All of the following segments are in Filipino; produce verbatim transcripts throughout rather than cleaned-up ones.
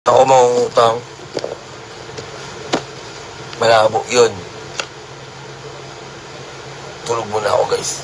Ako mangungutang. Malabo yun. Tulog muna ako, guys.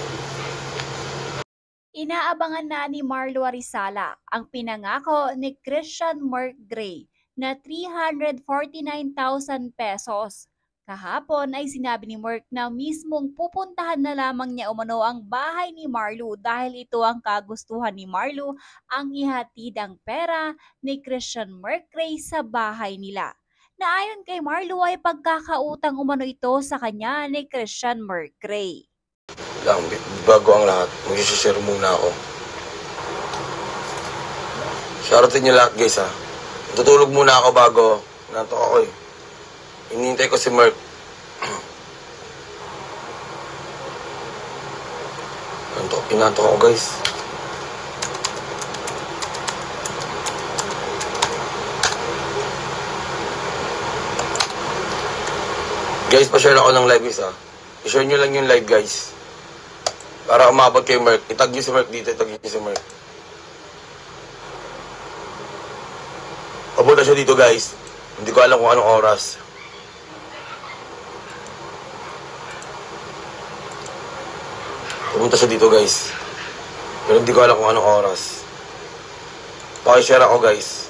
Inaabangan na ni Marlo Arizala ang pinangako ni Christian Mark Gray na three hundred forty-nine thousand pesos. Kahapon ay sinabi ni Mark na mismong pupuntahan na lamang niya umano ang bahay ni Marlo dahil ito ang kagustuhan ni Marlo ang ihatid ang pera ni Christian Mark Gray sa bahay nila. Na ayon kay Marlo ay pagkakautang umano ito sa kanya ni Christian Mark Gray. Lang, bago ang lahat, mag-share muna ako. Shoutout niyo lahat, guys, ha. Tutulog muna ako bago. Nantok ako, eh. Hinihintay ko si Mark. Nantok, inantok ako, guys. Guys, pa-share ako ng live, guys, ha. I-share nyo lang yung live, guys. Para umabot kay Mark. Itag nyo si Mark dito, itag nyo si Mark. Papunta siya dito, guys. Hindi ko alam kung anong oras. Pumunta siya dito, guys. Pero hindi ko alam kung anong oras. Pakishare ako, guys.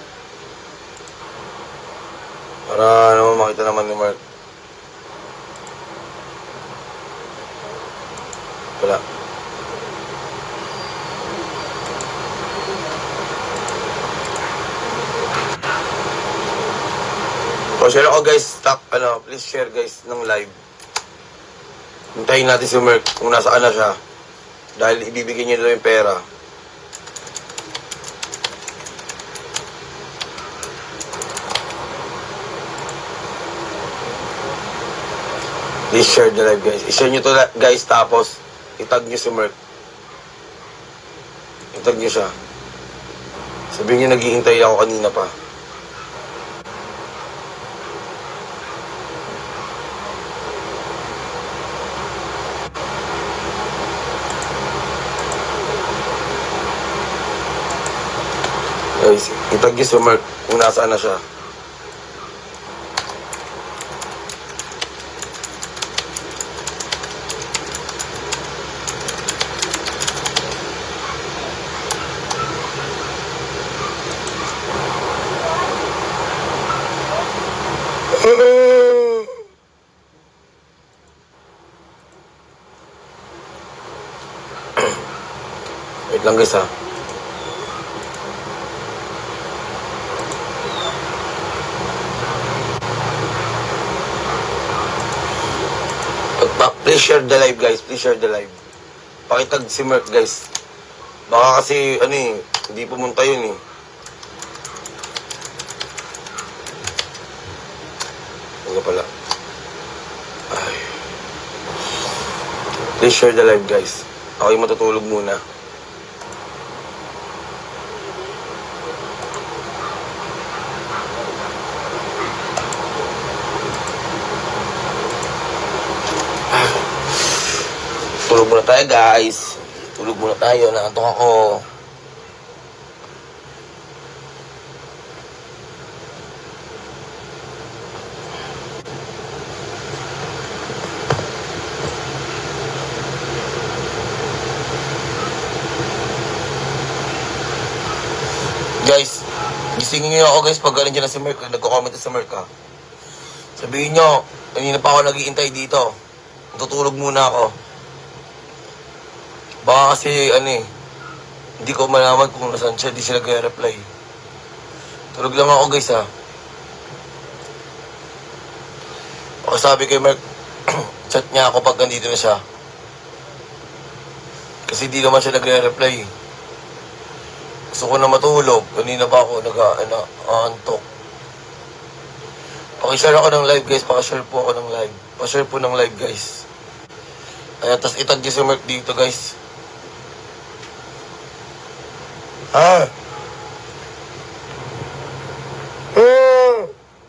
Para naman makita naman ni Mark. Wala. Pakishare ako, guys. Stop, ano, please share, guys, ng live. Hintayin natin si Mark kung nasaan na siya. Dahil ibibigay niya doon yung pera. Please share the live, guys. I-share nyo to, guys, tapos itag nyo si Mark. Itag nyo siya. Sabihin nyo, naghihintay ako kanina pa. Guys, itag nyo si Mark kung nasaan na siya. Wait lang, guys, ha. Please share the live, guys. Please share the live. Pakitag si Mark, guys. Baka kasi, ano eh, hindi pumunta yun eh. Ano pala? Ay. Please share the live, guys. Ako'y matutulog muna. Tulog muna tayo, guys. Tulog muna tayo. Nakantok ako. Guys, gisingin nyo ako, guys, pag galing dyan na si Mark. Nagko-comment na si Mark, ha. Sabihin nyo, kanina pa ako nag-iintay dito. Tutulog muna ako. Baka kasi, ano eh, hindi ko malaman kung nasaan siya, hindi siya nag-reply. Tulog lang ako, guys, ha. Baka sabi kay Mark, chat niya ako pag nandito na siya. Kasi hindi naman siya nagre-reply. Gusto ko na matulog. Kanina pa ako nag-aantok. Pakishare ako ng live, guys. Pakishare po ako ng live. Pakishare po ng live, guys. Ayan, tas itag si Mark dito, guys. Ah! Ah!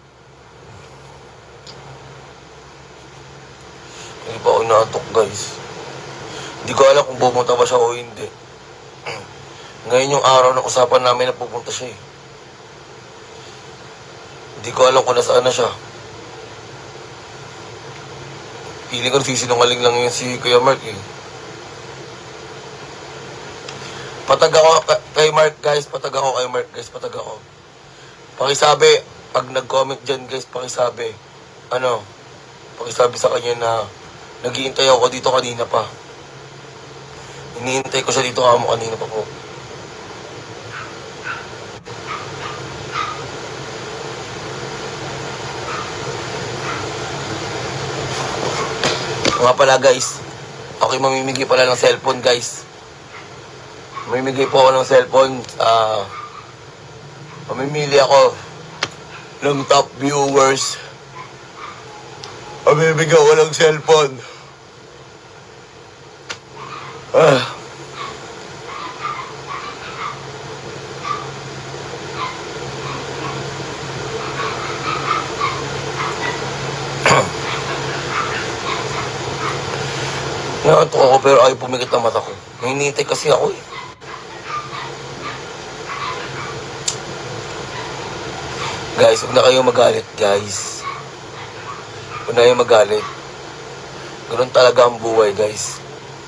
Hindi pa ako naantok, guys. Hindi ko alam kung pumunta ba siya o hindi. Ngayon yung araw na usapan namin na pupunta siya eh. Hindi ko alam kung nasaan na siya. Feeling ko nagsisinungaling lang yun si Kuya Mark eh. Patag ako ka- kay Mark guys, patag ako kay Mark guys, patag ako. Pakisabi, pag nag-comment dyan guys, pakisabi. Ano, pakisabi sa kanya na naghihintay ako dito kanina pa. Hinihintay ko siya dito kamo kanina pa po. Nga pala guys, okay mamimigay pala ng cellphone guys. Mamimigay po ako ng cellphone. Ah, uh, mamimili ako ng top viewers. Mamimigay ako ng cellphone. Ah. Nakatok ako pero ayaw pumikit ang mata ko. Nahinihintay kasi ako eh. Guys, huwag na kayo magalit guys. Huwag na kayo magalit. Ganun talaga ang buhay guys.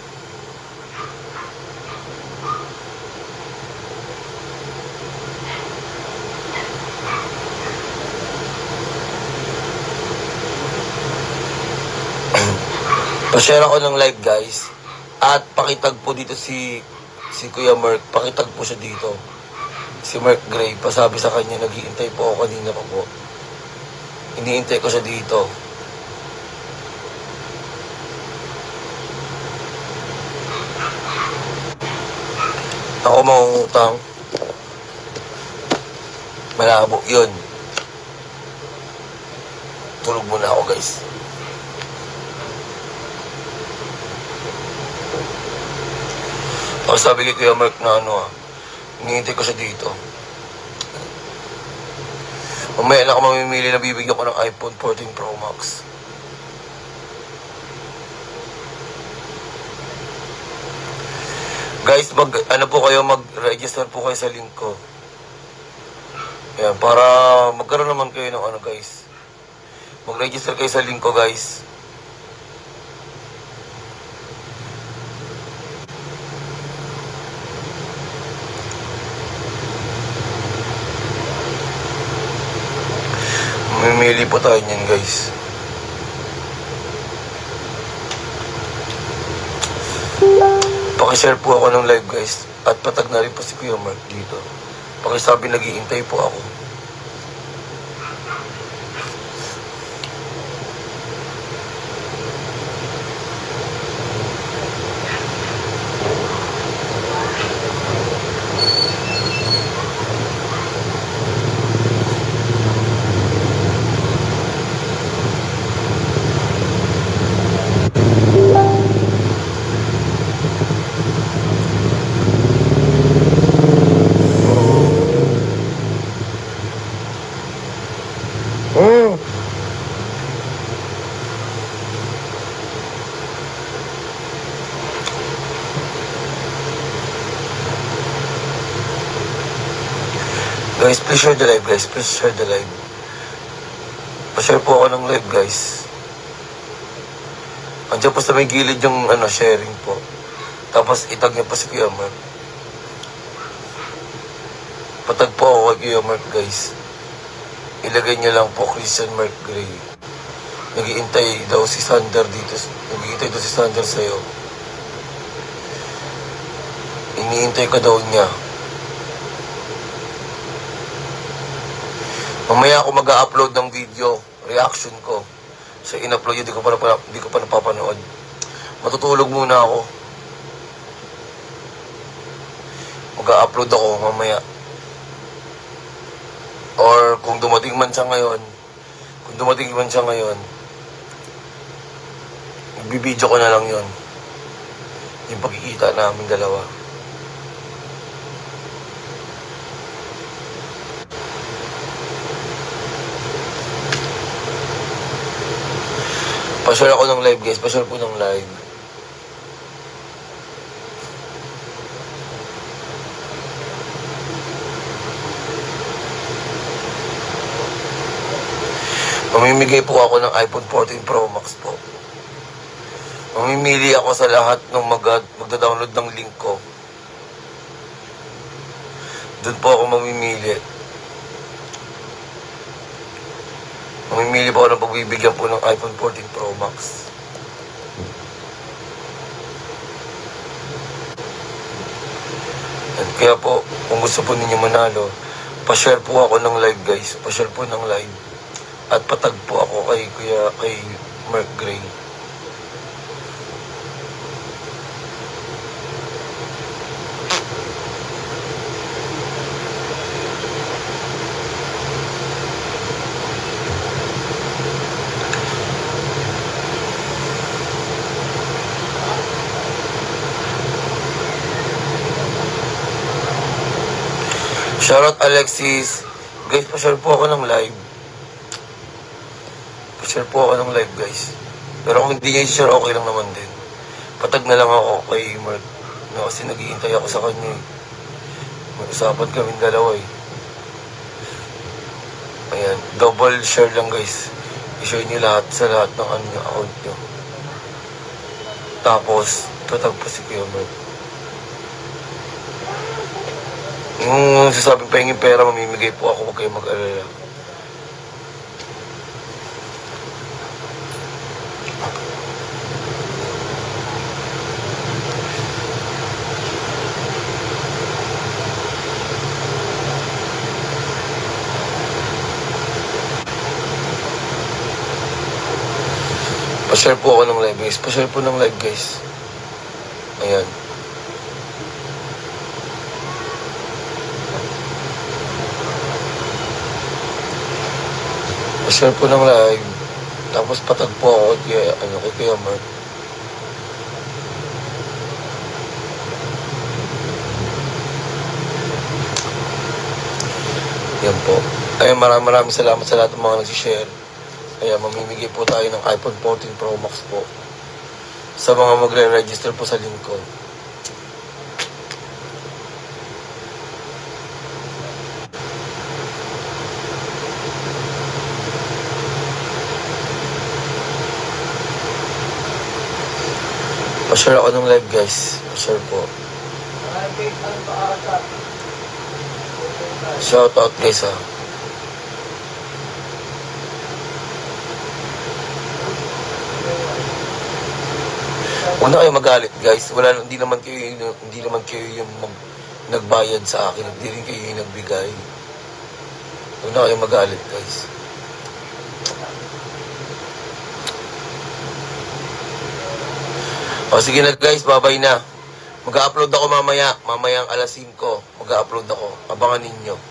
Pa-share ako ng live guys. At pakitag po dito si si Kuya Mark. Pakitag po siya dito. Si Mark Gray. Pasabi sa kanya, naghihintay po ako kanina pa po. Hinihintay ko siya dito. Ako mangungutang. Malabo yun. Tulog muna ako guys. Ako sabi kay Kuya Mark na ano ah, hinihintay ko siya dito. Mamaya na ako mamimili na bibigyan ko ng iPhone fourteen Pro Max. Guys, mag, ano po kayo, mag-register po kayo sa link ko. Ayan, para magkaroon naman kayo ng ano guys. Mag-register kayo sa link ko guys. Mamimili po tayo niyan guys. Pakishare po ako ng live guys. At patag na rin po si Kuya Mark dito. Pakisabi naghihintay po ako. Mm. Guys, please share the live guys. Please share the live. Pa-share po ako ng live guys. Andiyan po sa may gilid yung ano, sharing po. Tapos itag niyo po si Kuya Mark. Patag po ako kay Kuya Mark guys. Ilagay niyo lang po Christian Mark Gray. Naghihintay daw si Sander dito. Naghihintay daw si Sander sa'yo. Iniintay ka daw niya. Mamaya ako mag-upload ng video, reaction ko. So in-upload yun, di ko pa, di ko pa napapanood. Matutulog muna ako. Mag-upload ako mamaya. Or kung dumating man siya ngayon, kung dumating man siya ngayon, ibibideo ko na lang yun. Yung pagkikita namin dalawa. Pa-share ako ng live guys, pa-share po ng live. Mamimigay po ako ng iPhone fourteen Pro Max po. Mamimili ako sa lahat ng mag magda-download ng link ko. Doon po ako mamimili. Mamimili po ako ng pagbibigyan po ng iPhone fourteen Pro Max. At kaya po, kung gusto po ninyo manalo, pa-share po ako ng live guys. Pa-share po ng live. At patag po ako kay Kuya, kay Mark Gray. Shoutout Alexis. Guys, pa-share po ako ng live. Pa-share po ako ng live guys. Pero kung hindi nyo i-share, okay lang naman din. Patag na lang ako kay Mark. No, kasi naghihintay ako sa kanya eh. Mag-usapan kami dalawa eh. Ayan, double share lang guys. I-share nyo lahat sa lahat ng ano nyo, account nyo. Tapos, tatag po si Kuya Mark. Yung sasabing pahingin pera, mamimigay po ako, huwag kayo mag-alala. Pa-share po ako ng live guys. Pa-share po ng live guys. Ayan. Pa-share po ng live. Tapos patag po ako kay, ano, kay Kuya Mark. Yan po. Ayan, maraming maraming salamat sa lahat ng mga nagsishare. Ayan, mamimigay po tayo ng iPhone fourteen Pro Max po sa mga magre-register po sa link ko. Pa-share ako ng live guys. Pa-share po. Shout out guys ha. Huwag na kayo magalit guys. Wala, hindi naman kayo, hindi naman kayo yung mag, nagbayad sa akin. Hindi rin kayo yung nagbigay. Huwag na kayo magalit guys. O sige na guys, babay na. Mag-upload ako mamaya. Mamayang alas singko. Mag-upload ako. Abangan ninyo.